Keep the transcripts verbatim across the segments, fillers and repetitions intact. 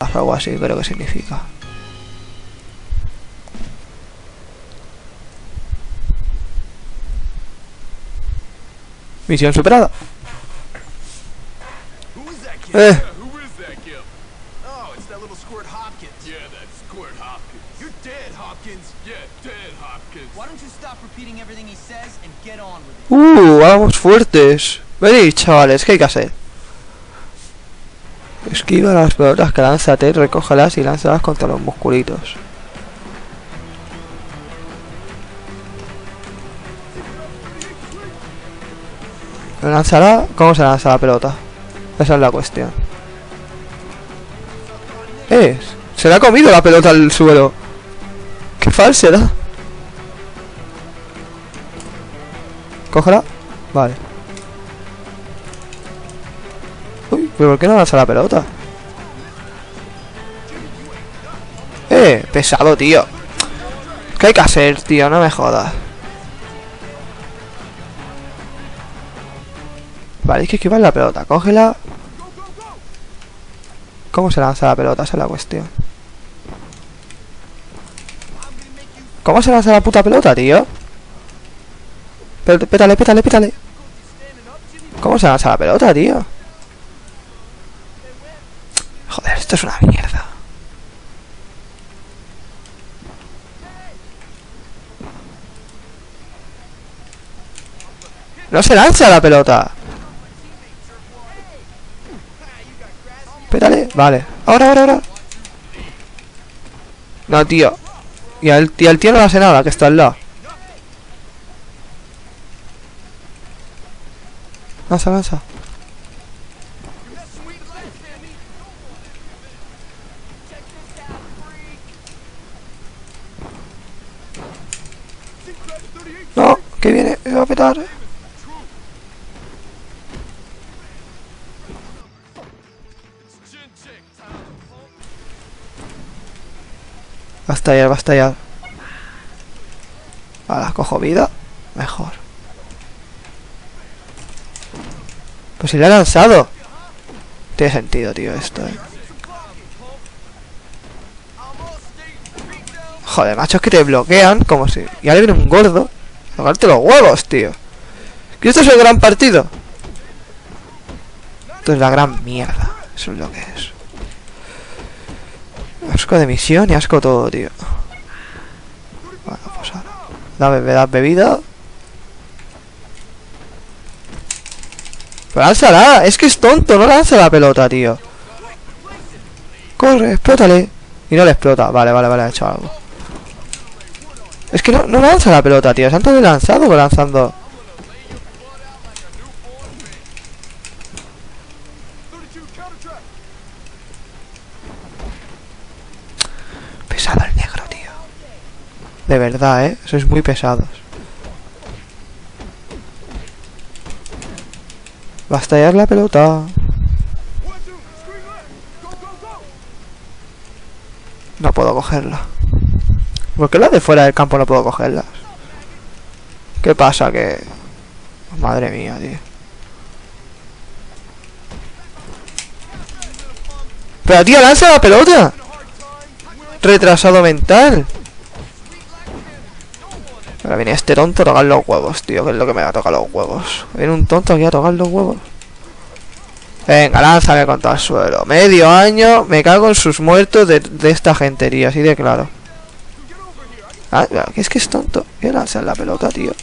algo así creo que significa. Misión superada. Eh. Uh, vamos fuertes. Venid, chavales, ¿qué hay que hacer? Esquiva las pelotas que lánzate, recógelas y lánzalas contra los musculitos. ¿Lo lanzará? ¿Cómo se lanza la pelota? Esa es la cuestión. ¡Eh! Se le ha comido la pelota al suelo. ¡Qué falsedad! Cógela. Vale. Uy, ¿pero por qué no lanza la pelota? ¡Eh! Pesado, tío. ¿Qué hay que hacer, tío? No me jodas. Vale, hay que esquivar la pelota. Cógela. ¿Cómo se lanza la pelota? Esa es la cuestión. ¿Cómo se lanza la puta pelota, tío? Pétale, pétale, pétale. ¿Cómo se lanza la pelota, tío? Joder, esto es una mierda. No se lanza la pelota. Pétale, vale. Ahora, ahora, ahora. No, tío. Y al tío, el tío no hace nada, que está al lado. Lanza, lanza. No, que viene, me va a petar. Va a estallar, va a estallar. Ahora, cojo vida. Mejor. Pues si le ha lanzado. Tiene sentido, tío, esto, eh. Joder, macho, es que te bloquean como si... Y ahora viene un gordo a tocarte los huevos, tío. ¿Que esto es el gran partido? Esto es la gran mierda. Eso es lo que es. Asco de misión y asco todo, tío. Bueno, pues ahora. Da, bebé, da bebida. Pero lánzala, es que es tonto, no lanza la pelota, tío. Corre, explótale. Y no le explota, vale, vale, vale, ha hecho algo. Es que no, no lanza la pelota, tío. ¿Es antes de lanzado o lanzando? Pesado el negro, tío. De verdad, eh. Sois muy pesados. Va a estallar la pelota. No puedo cogerla. ¿Por qué las de fuera del campo no puedo cogerlas? ¿Qué pasa? Que... Madre mía, tío. Pero, tío, lanza la pelota. Retrasado mental. Ahora viene este tonto a tocar los huevos, tío. Que es lo que me va a tocar los huevos. Viene un tonto aquí a tocar los huevos. Venga, lánzame contra el suelo. Medio año, me cago en sus muertos de, de esta gente, tío. Así de claro. Ah, es que es tonto. Voy a lanzar la pelota, tío.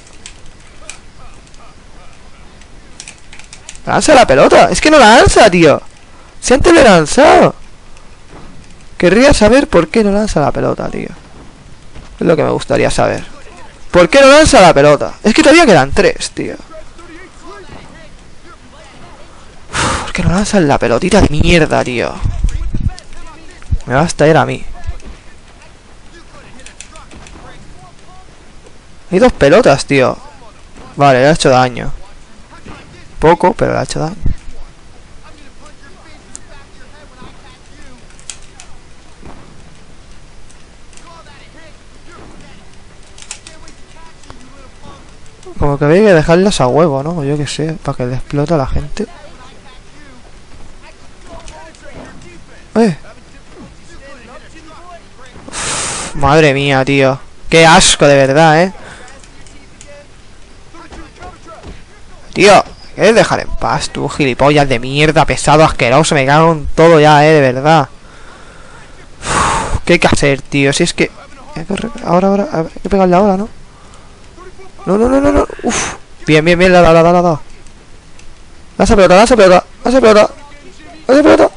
Lanza la pelota. Es que no la lanza, tío. Si antes le he lanzado. Querría saber por qué no lanza la pelota, tío. Es lo que me gustaría saber. ¿Por qué no lanza la pelota? Es que todavía quedan tres, tío. Uf, ¿por qué no lanzan la pelotita de mierda, tío? Me va a estallar a mí. Hay dos pelotas, tío. Vale, le ha hecho daño. Poco, pero le ha hecho daño. Como que había que dejarlas a huevo, ¿no? Yo que sé, para que le explote a la gente. ¡Eh! Madre mía, tío. Qué asco, de verdad, eh. Tío, ¿quieres dejar en paz tú, gilipollas de mierda, pesado, asqueroso? Me cago en todo ya, eh, de verdad. Uf, ¿qué hay que hacer, tío? Si es que... Ahora, ahora, hay que pegarle ahora, ¿no? No, no, no, no, no. Uf. Bien, bien, bien, la, la, la, la, la, la. Lanza pelota, lanza pelota, lanza pelota. Lanza pelota.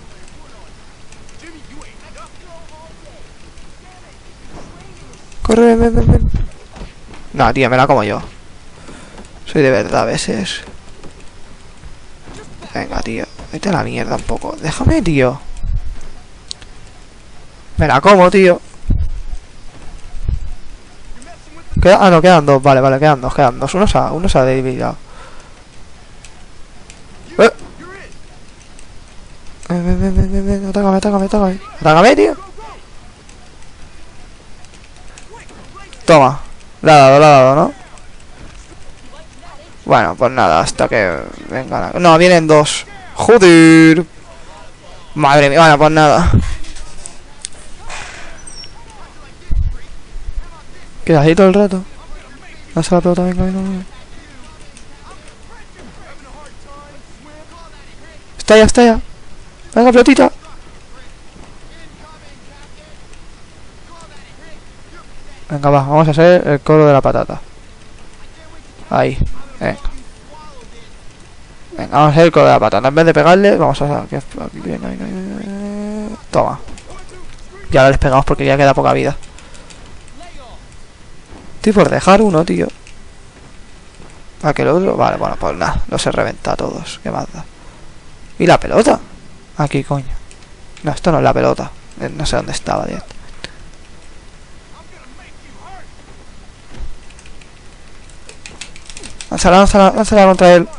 Corre, ven, ven, ven. No, tío, me la como yo. Soy de verdad a veces. Venga, tío. Vete a la mierda un poco. Déjame, tío. Me la como, tío. Queda, ah, no, quedan dos. Vale, vale, quedan dos, quedan dos. Uno se ha, uno se ha debilitado. Eh. Ven, ven, ven, ven, ven. Atácame, atácame, atácame. Atácame, tío. Toma. Le ha dado, le ha dado, ¿no? Bueno, pues nada, hasta que venga. No, vienen dos. Joder. Madre mía, bueno, pues nada. Queda ahí todo el rato. Lanza la pelota, venga, venga, venga. Está ya, está ya. Venga, pelotita. Venga, va, vamos a hacer el coro de la patata. Ahí, venga. Venga, vamos a hacer el coro de la patata. En vez de pegarle, vamos a hacer... Aquí, venga, venga, venga. Toma. Ya les pegamos porque ya queda poca vida. Estoy por dejar uno, tío. ¿A que el otro? Vale, bueno, pues nada. Los he reventado a todos. ¿Qué más da? ¿Y la pelota? Aquí, coño. No, esto no es la pelota. No sé dónde estaba, tío. Lánzala, lánzala, lánzala contra él.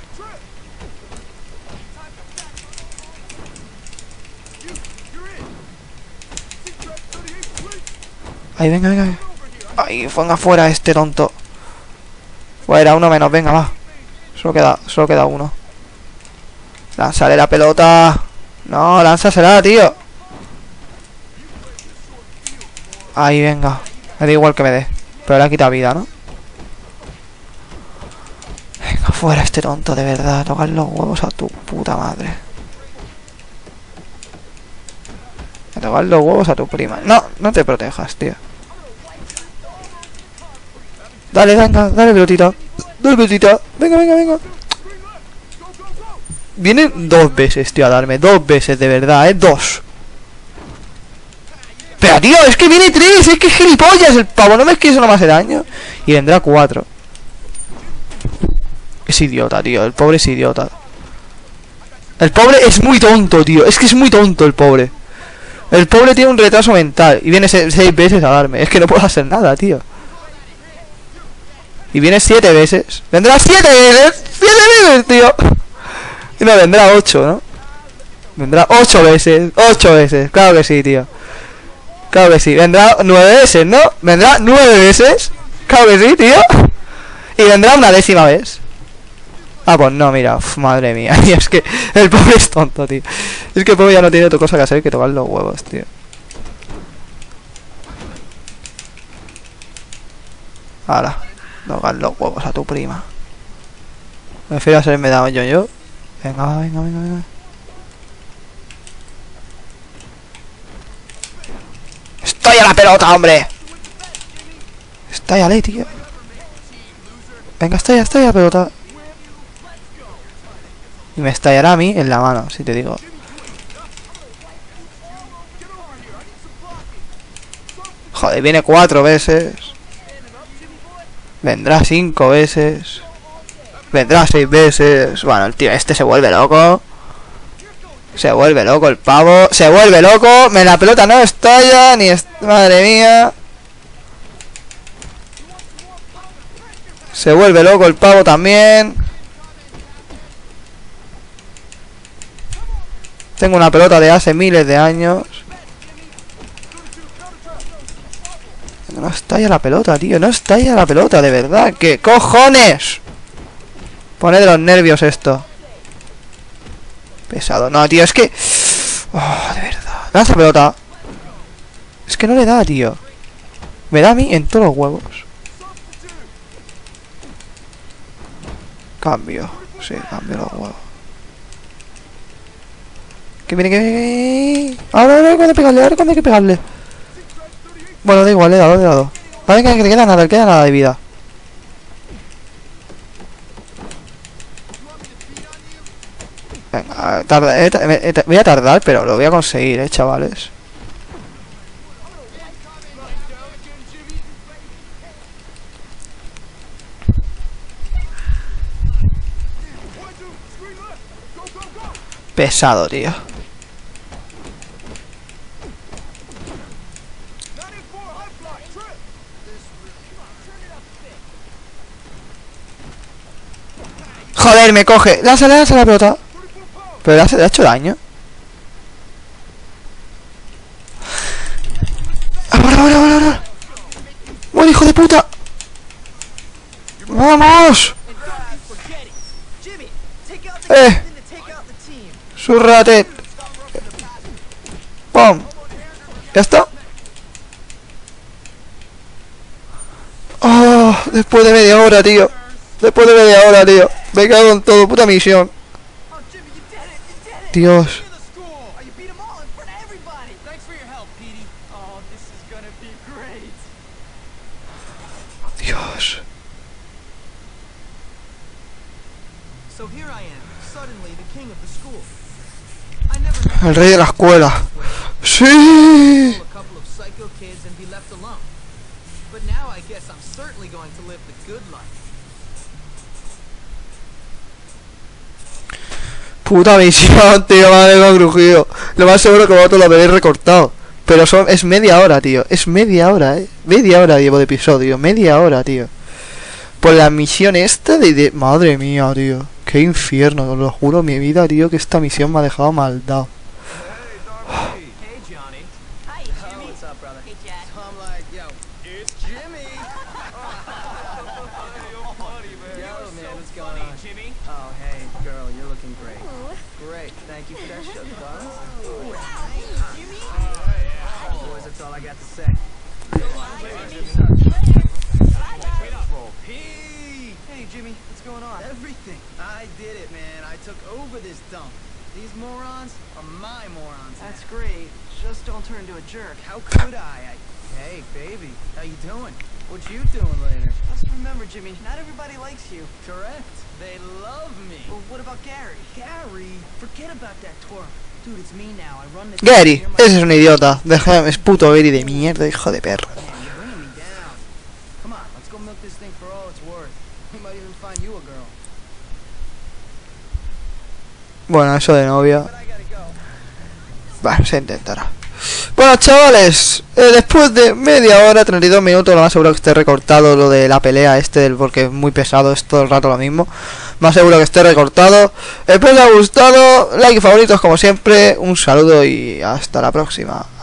Ahí, venga, venga. Ahí, ponga fuera este tonto. Fuera, uno menos, venga, va. Solo queda, solo queda uno. Lánzale la pelota. No, lánzasela, tío. Ahí, venga. Me da igual que me dé. Pero le ha quitado vida, ¿no? Venga, fuera este tonto, de verdad. Tocar los huevos a tu puta madre. A tocar los huevos a tu prima. No, no te protejas, tío. Dale, venga, dale pelotita. Dale pelotita. Venga, venga, venga. Vienen dos veces, tío, a darme. Dos veces, de verdad, eh. Dos. Pero, tío, es que viene tres. Es que es gilipollas el pavo. No me es que eso no me hace daño. Y vendrá cuatro. Es idiota, tío. El pobre es idiota. El pobre es muy tonto, tío. Es que es muy tonto el pobre. El pobre tiene un retraso mental. Y viene seis, seis veces a darme. Es que no puedo hacer nada, tío. Y viene siete veces. Vendrá siete veces. Siete veces, tío. Y no, vendrá ocho, ¿no? Vendrá ocho veces. Ocho veces. Claro que sí, tío. Claro que sí. Vendrá nueve veces, ¿no? Vendrá nueve veces. Claro que sí, tío. Y vendrá una décima vez. Ah, pues no, mira. Uf, madre mía. Y es que el pobre es tonto, tío. Es que el pobre ya no tiene otra cosa que hacer que tocar los huevos, tío. Ahora. Tocar los huevos a tu prima. Prefiero hacerme daño yo. Venga, venga, venga, venga. ¡Estoy a la pelota, hombre! Estállale, tío. Venga, estalla, estalla la pelota. Y me estallará a mí en la mano, si te digo. Joder, viene cuatro veces. Vendrá cinco veces. Vendrá seis veces. Bueno, el tío este se vuelve loco. Se vuelve loco el pavo. Se vuelve loco. Me la pelota no estalla. Ni est Madre mía. Se vuelve loco el pavo también. Tengo una pelota de hace miles de años. No estalla la pelota, tío. No estalla la pelota, de verdad. ¿Qué cojones? Pone de los nervios esto. Pesado. No, tío, es que... Oh, de verdad. Lanza pelota. Es que no le da, tío. Me da a mí en todos los huevos. Cambio. Sí, cambio los huevos. Que viene, que viene. Ahora, ahora, cuando pegarle, ahora cuando hay que pegarle. Bueno, da igual, le he dado, le he dado. Vale, que le queda nada, le queda nada de vida. Venga, tarda, eh, eh, eh, voy a tardar, pero lo voy a conseguir, eh, chavales. Pesado, tío. Joder, me coge. Lánzale, lánzale la pelota. Pero le ha, le ha hecho daño. Ahora, ahora, ahora, ahora. ¡Buen hijo de puta! ¡Vamos! ¡Eh! ¡Surrate! ¡Pum! ¿Ya está? ¡Oh! Después de media hora, tío. Después de media hora, tío. Me cago en todo, puta misión. Dios. Dios. El rey de la escuela. Sí. Puta misión, tío, madre, me ha crujido. Lo más seguro que vosotros lo habréis recortado. Pero son, es media hora, tío. Es media hora, eh. Media hora llevo de episodio. Media hora, tío. Por la misión esta de, de... Madre mía, tío. Qué infierno, os lo juro, mi vida, tío, que esta misión me ha dejado maldado. Turn to a jerk. How could I? I? Hey, baby, how you doing? What you doing later? Just remember, Jimmy, not everybody likes you. Correct. They love me. Well, what about Gary? Gary? Forget about that tour. Dude, it's me now. I run the Gary, ese es un idiota. Déjame, es puto Gary de mierda, hijo de perro. Come on, let's go milk this thing for all it's worth. We might even find you a girl. Bueno, eso de novia. Bueno, se intentará. Bueno, chavales, eh, después de media hora, treinta y dos minutos, lo más seguro que esté recortado lo de la pelea este, del, porque es muy pesado, es todo el rato lo mismo. Más seguro que esté recortado. Espero que os haya gustado, like y favoritos como siempre, un saludo y hasta la próxima.